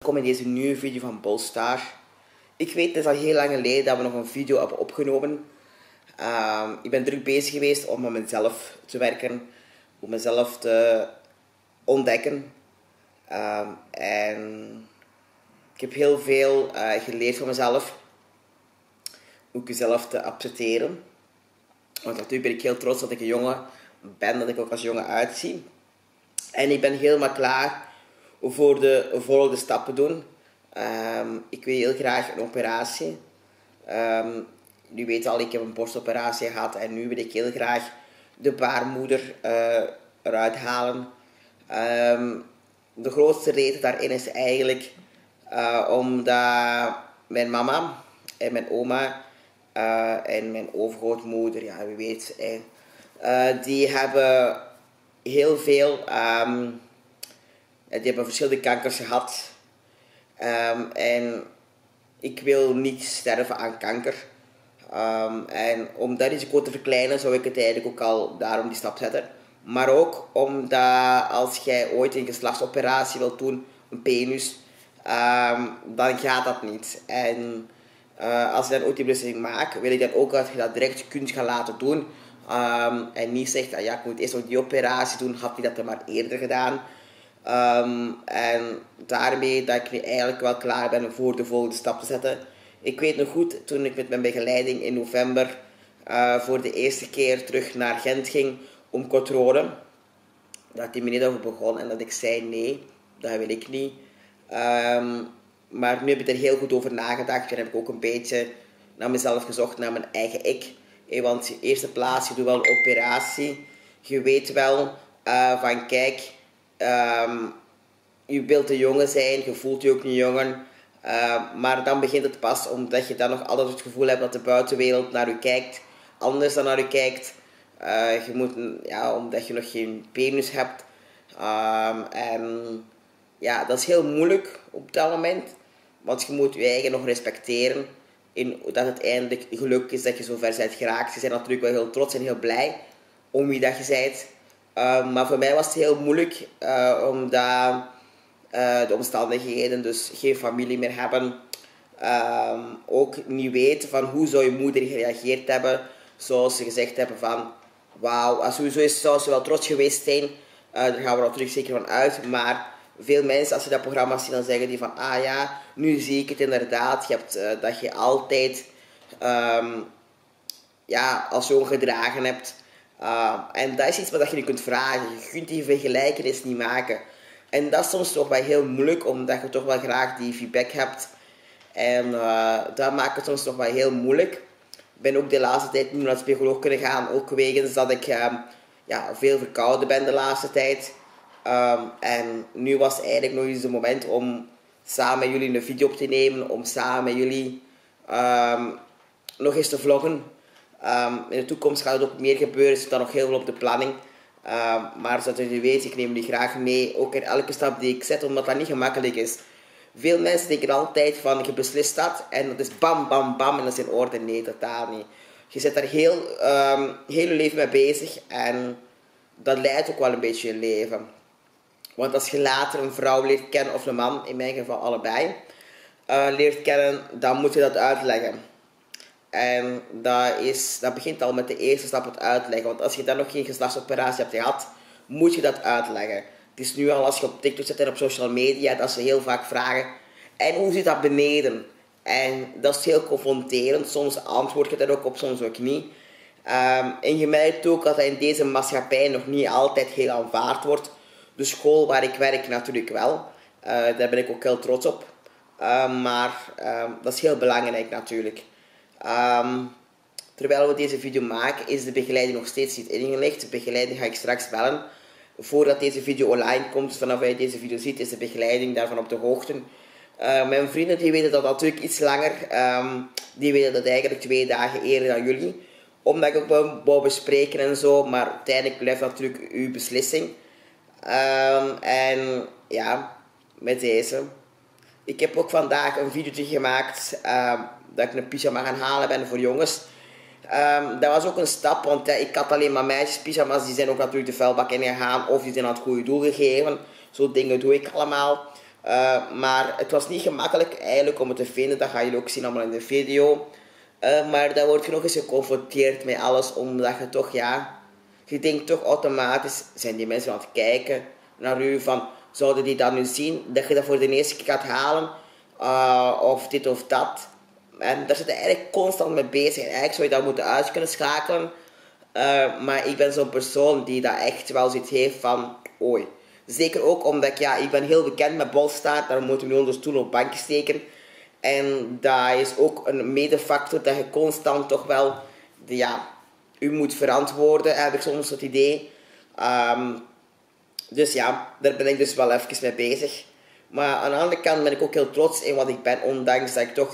welkom in deze nieuwe video van Bolstar. Ik weet, het is al heel lang geleden dat we nog een video hebben opgenomen. Ik ben druk bezig geweest om aan mezelf te werken, om mezelf te ontdekken. En ik heb heel veel geleerd van mezelf, hoe ik mezelf te accepteren. Want natuurlijk ben ik heel trots dat ik een jongen ben, dat ik ook als jongen uitzie. En ik ben helemaal klaar voor de volgende stappen doen. Ik wil heel graag een operatie. Nu weet al, ik heb een borstoperatie gehad en nu wil ik heel graag de baarmoeder eruit halen. De grootste reden daarin is eigenlijk omdat mijn mama en mijn oma en mijn overgrootmoeder, ja wie weet, die hebben heel veel, die hebben verschillende kankers gehad. En ik wil niet sterven aan kanker. En om dat risico te verkleinen zou ik het eigenlijk ook al daarom die stap zetten. Maar ook omdat als jij ooit een geslachtsoperatie wilt doen, een penis, dan gaat dat niet. En als je dan ooit die beslissing maakt, wil ik dan ook dat je dat direct kunt gaan laten doen. En niet zegt, ja, ik moet eerst ook die operatie doen, had hij dat dan maar eerder gedaan. En daarmee dat ik nu eigenlijk wel klaar ben voor de volgende stap te zetten. Ik weet nog goed, toen ik met mijn begeleiding in november voor de eerste keer terug naar Gent ging om controle, dat die meneer daarover begon en dat ik zei nee, dat wil ik niet. Maar nu heb ik er heel goed over nagedacht en heb ik ook een beetje naar mezelf gezocht, naar mijn eigen ik. Want in eerste plaats, je doet wel een operatie. Je weet wel van kijk, je wilt een jongen zijn, je voelt je ook een jongen. Maar dan begint het pas omdat je dan nog altijd het gevoel hebt dat de buitenwereld naar je kijkt. Anders dan naar je kijkt. Je moet, ja, omdat je nog geen penis hebt. En ja, dat is heel moeilijk op dat moment. Want je moet je eigen nog respecteren. In dat het eindelijk gelukt is dat je zo ver bent geraakt. Je bent natuurlijk wel heel trots en heel blij om wie dat je bent. Maar voor mij was het heel moeilijk. Omdat de omstandigheden, dus geen familie meer hebben. Ook niet weten van hoe zou je moeder gereageerd hebben. Zoals ze gezegd hebben van wauw, sowieso zou ze wel trots geweest zijn. Daar gaan we natuurlijk zeker van uit. Maar veel mensen, als ze dat programma zien, dan zeggen die van ah ja, nu zie ik het inderdaad. Je hebt, dat je altijd ja, als jongen gedragen hebt. En dat is iets wat je niet kunt vragen. Je kunt die vergelijkenis niet maken. En dat is soms toch wel heel moeilijk, omdat je toch wel graag die feedback hebt. En dat maakt het soms toch wel heel moeilijk. Ik ben ook de laatste tijd niet naar de psycholoog kunnen gaan. Ook wegens dat ik ja, veel verkouden ben de laatste tijd. En nu was eigenlijk nog eens het moment om samen met jullie een video op te nemen. Om samen met jullie nog eens te vloggen. In de toekomst gaat het ook meer gebeuren. Er zit dan nog heel veel op de planning. Maar zodat jullie weten, ik neem jullie graag mee. Ook in elke stap die ik zet, omdat dat niet gemakkelijk is. Veel mensen denken altijd van, je beslist dat en dat is bam, bam, bam en dat is in orde. Nee, totaal niet. Je zit daar heel je leven mee bezig en dat leidt ook wel een beetje je leven. Want als je later een vrouw leert kennen, of een man, in mijn geval allebei, leert kennen, dan moet je dat uitleggen. En dat begint al met de eerste stap, het uitleggen. Want als je dan nog geen geslachtsoperatie hebt gehad, moet je dat uitleggen. Het is nu al als je op TikTok zit en op social media, dat ze heel vaak vragen, en hoe zit dat beneden? En dat is heel confronterend. Soms antwoord je daar ook op, soms ook niet. En je merkt ook dat dat in deze maatschappij nog niet altijd heel aanvaard wordt. De school waar ik werk natuurlijk wel. Daar ben ik ook heel trots op. Maar dat is heel belangrijk natuurlijk. Terwijl we deze video maken, is de begeleiding nog steeds niet ingelicht. De begeleiding ga ik straks bellen. Voordat deze video online komt, dus vanaf je deze video ziet, is de begeleiding daarvan op de hoogte. Mijn vrienden die weten dat natuurlijk iets langer. Die weten dat eigenlijk 2 dagen eerder dan jullie. Omdat ik ook wel wou bespreken en zo. Maar uiteindelijk blijft natuurlijk uw beslissing. En ja, met deze. Ik heb ook vandaag een video gemaakt. Dat ik een pyjama gaan halen ben voor jongens. Dat was ook een stap, want ik had alleen maar meisjespyjama's. Die zijn ook natuurlijk de vuilbak in gegaan of die zijn aan het goede doel gegeven. Zo dingen doe ik allemaal. Maar het was niet gemakkelijk eigenlijk om het te vinden. Dat gaan jullie ook zien allemaal in de video. Maar dan word je nog eens geconfronteerd met alles. Omdat je toch, ja... Je denkt toch automatisch... Zijn die mensen aan het kijken naar u van... Zouden die dat nu zien? Dat je dat voor de eerste keer gaat halen? Of dit of dat. En daar zit je eigenlijk constant mee bezig. En eigenlijk zou je dat moeten uit kunnen schakelen. Maar ik ben zo'n persoon die dat echt wel zoiets heeft van... Oei. Zeker ook omdat ik ben heel bekend met Bolstaat. Daar moeten we nu onder stoel op bankje steken. En dat is ook een medefactor dat je constant toch wel... u moet verantwoorden, heb ik soms het idee. Dus ja, daar ben ik dus wel even mee bezig. Maar aan de andere kant ben ik ook heel trots in wat ik ben. Ondanks dat ik toch...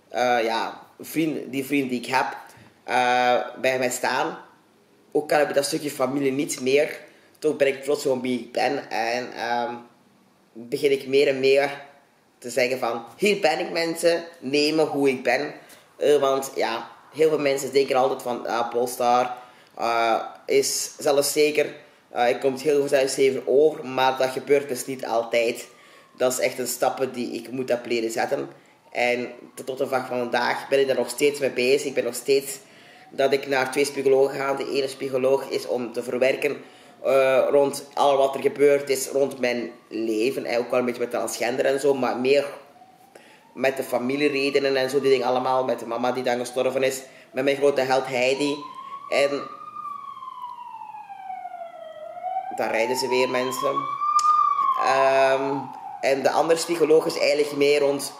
die vrienden die ik heb... bij mij staan. Ook al heb ik dat stukje familie niet meer... Toch ben ik trots op wie ik ben. En begin ik meer en meer te zeggen van... Hier ben ik, mensen. Neem me hoe ik ben. Want ja, heel veel mensen denken altijd van... Polestar is zelfzeker. Ik kom heel veel over. Maar dat gebeurt dus niet altijd. Dat is echt een stappen die ik moet heb leren zetten. En tot de dag van vandaag ben ik daar nog steeds mee bezig. Ik ben nog steeds dat ik naar 2 psychologen ga. De ene psycholoog is om te verwerken rond al wat er gebeurd is rond mijn leven. En ook wel een beetje met transgender en zo. Maar meer met de familieredenen en zo. Die dingen allemaal. Met de mama die dan gestorven is. Met mijn grote held Heidi. En daar rijden ze weer, mensen. En de andere psycholoog is eigenlijk meer rond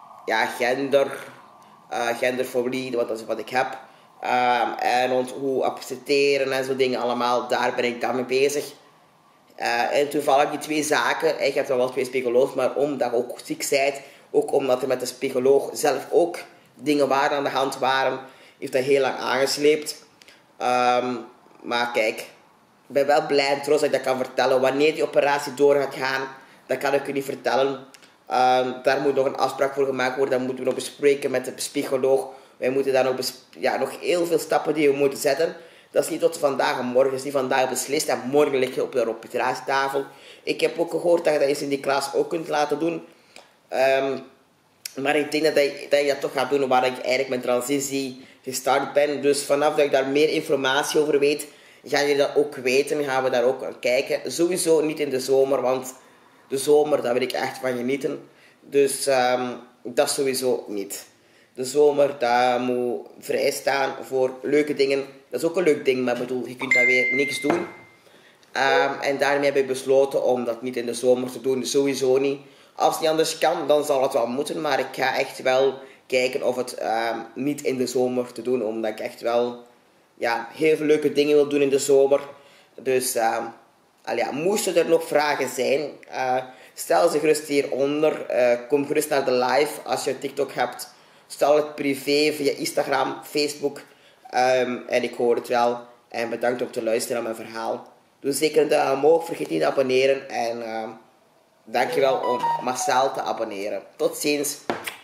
genderfobie, want dat is wat ik heb. En rond hoe accepteren en zo dingen allemaal, daar ben ik dan mee bezig. En toevallig die 2 zaken, ik heb dan wel 2 psychologen, maar omdat ik ook ziek bent, ook omdat er met de psycholoog zelf ook dingen waren aan de hand waren, heeft dat heel lang aangesleept. Maar kijk, ik ben wel blij en trots dat ik dat kan vertellen. Wanneer die operatie door gaat gaan, dat kan ik u niet vertellen. Daar moet nog een afspraak voor gemaakt worden. Dat moeten we nog bespreken met de psycholoog. Wij moeten daar nog heel veel stappen die we moeten zetten. Dat is niet tot vandaag en morgen. Dat is niet vandaag beslist. En morgen lig je op de operatietafel. Ik heb ook gehoord dat je dat eens in die klas ook kunt laten doen. Maar ik denk dat je dat toch gaat doen waar ik eigenlijk mijn transitie gestart ben. Dus vanaf dat ik daar meer informatie over weet, gaan jullie dat ook weten. Gaan we daar ook aan kijken. Sowieso niet in de zomer, want de zomer, daar wil ik echt van genieten. Dus dat sowieso niet. De zomer, daar moet vrij staan voor leuke dingen. Dat is ook een leuk ding, maar ik bedoel, je kunt daar weer niks doen. En daarmee heb ik besloten om dat niet in de zomer te doen. Sowieso niet. Als het niet anders kan, dan zal het wel moeten. Maar ik ga echt wel kijken of het niet in de zomer te doen. Omdat ik echt wel heel veel leuke dingen wil doen in de zomer. Dus moesten er nog vragen zijn, stel ze gerust hieronder. Kom gerust naar de live als je TikTok hebt. Stel het privé via Instagram, Facebook. En ik hoor het wel. En bedankt om te luisteren naar mijn verhaal. Doe zeker een duim omhoog. Vergeet niet te abonneren. En dankjewel om massaal te abonneren. Tot ziens.